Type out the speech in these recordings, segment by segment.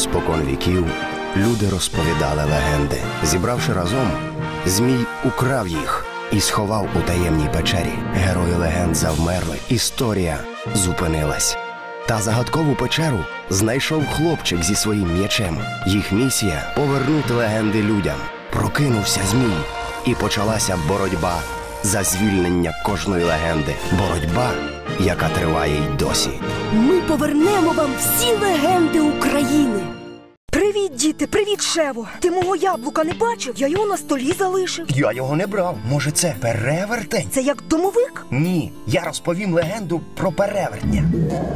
Спокон віків люди розповідали легенди. Зібравши разом, Змій украв їх і сховав у таємній печері. Герої легенд завмерли, історія зупинилась. Та загадкову печеру знайшов хлопчик зі своїм м'ячем. Їх місія – повернути легенди людям. Прокинувся Змій, і почалася боротьба за звільнення кожної легенди. Боротьба, яка триває й досі. Ми повернемо вам всі легенди України. Привіт, діти, привіт, Шево. Ти мого яблука не бачив? Я його на столі залишив. Я його не брав. Може, це перевертень? Це як домовик? Ні, я розповім легенду про перевертня.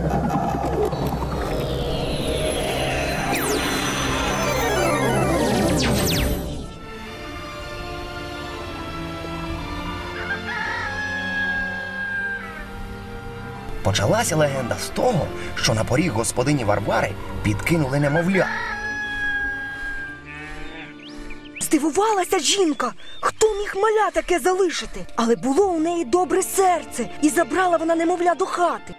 Почалася легенда з того, що на поріг господині Варвари підкинули немовля. Здивувалася жінка, хто міг маля таке залишити? Але було у неї добре серце, і забрала вона немовля до хати.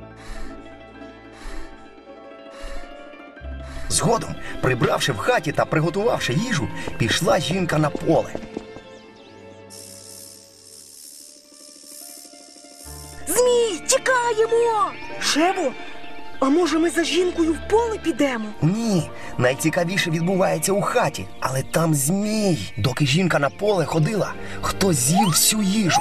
Згодом, прибравши в хаті та приготувавши їжу, пішла жінка на поле. Змій, тікаємо! Шево, а може ми за жінкою в поле підемо? Ні, найцікавіше відбувається у хаті, але там змій. Доки жінка на поле ходила, хтось з'їв всю їжу.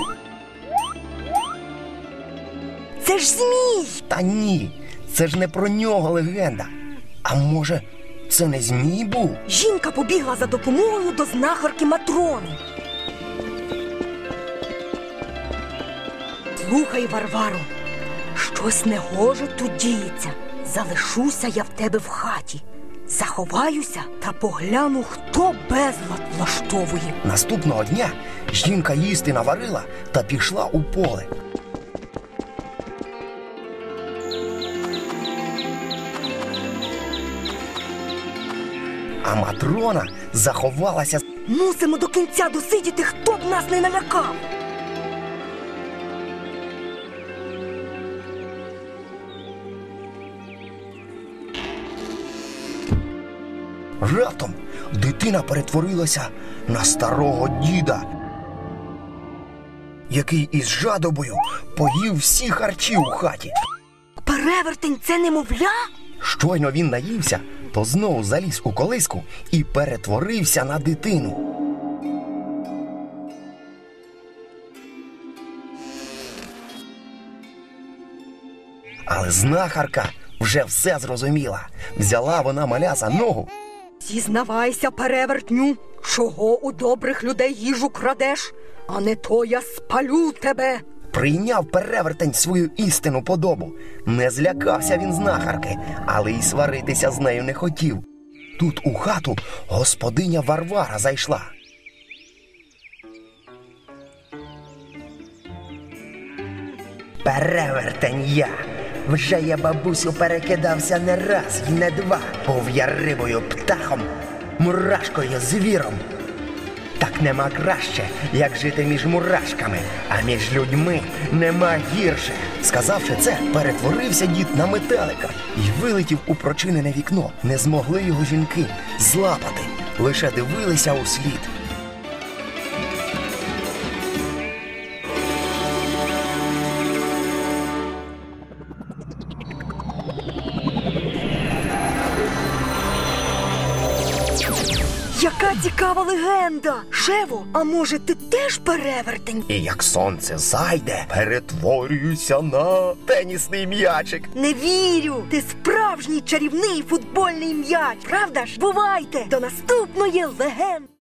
Це ж Змій! Та ні, це ж не про нього легенда. А може, це не змій був? Жінка побігла за допомогою до знахарки Матрони. Слухай, Варваро, щось негоже тут діється. Залишуся я в тебе в хаті. Заховаюся та погляну, хто безлад влаштовує. Наступного дня жінка їсти наварила та пішла у поле. А Матрона заховалася. Мусимо до кінця досидіти, хто б нас не налякав. Раптом дитина перетворилася на старого діда, який із жадобою поїв всі харчі у хаті. Перевертень – це немовля? Щойно він наївся, то знову заліз у колиску і перетворився на дитину. Але знахарка вже все зрозуміла. Взяла вона маля за ногу. Зізнавайся, перевертню, чого у добрих людей їжу крадеш, а не то я спалю тебе. Прийняв перевертень свою істинну подобу. Не злякався він знахарки, але й сваритися з нею не хотів. Тут у хату господиня Варвара зайшла. Перевертень я. Вже я, бабусю, перекидався не раз і не два. Був я рибою, птахом, мурашкою, звіром. Так нема краще, як жити між мурашками, а між людьми нема гірше. Сказавши це, перетворився дід на метелика і вилетів у прочинене вікно. Не змогли його жінки злапати, лише дивилися услід. Яка цікава легенда! Шево, а може ти теж перевертень? І як сонце зайде, перетворююся на тенісний м'ячик. Не вірю! Ти справжній чарівний футбольний м'яч, правда ж? Бувайте! До наступної легенди!